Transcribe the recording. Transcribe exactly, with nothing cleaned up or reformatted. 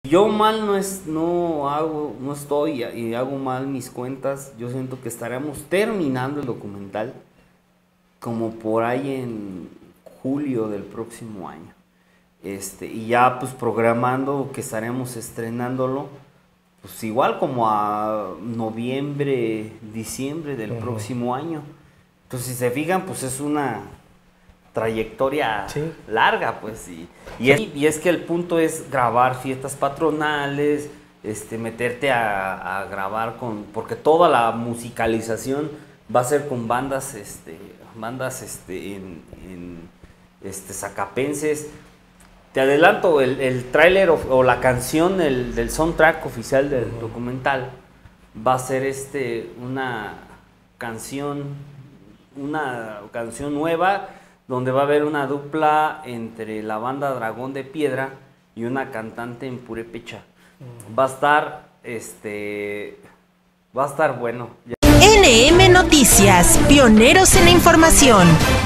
Yo mal no es, no hago, no estoy y hago mal mis cuentas. Yo siento que estaremos terminando el documental como por ahí en julio del próximo año. Este, y ya pues programando que estaremos estrenándolo, pues igual como a noviembre, diciembre del uh-huh. próximo año. Entonces, si se fijan, pues es una trayectoria sí. larga, pues, y, y, es, y es que el punto es grabar fiestas patronales, este, meterte a, a grabar con, porque toda la musicalización va a ser con bandas, este, bandas, este, en, en este, zacapenses. Te adelanto, el, el tráiler o, o la canción el, del soundtrack oficial del uh-huh. documental va a ser este, una canción, una canción nueva, donde va a haber una dupla entre la banda Dragón de Piedra y una cantante en purépecha. Uh-huh. Va a estar, este, va a estar bueno. N M Noticias, pioneros en la información.